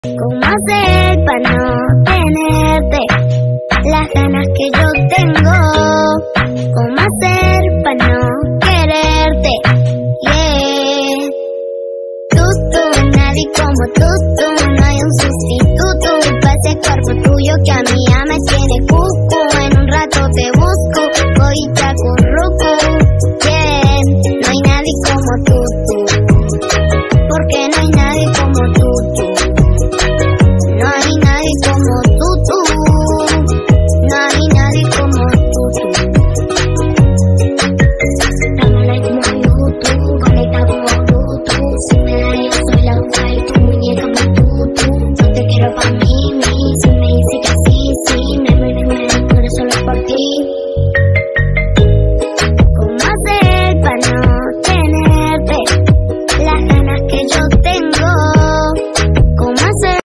¿Cómo hacer para no tenerte las ganas que yo tengo? ¿Cómo hacer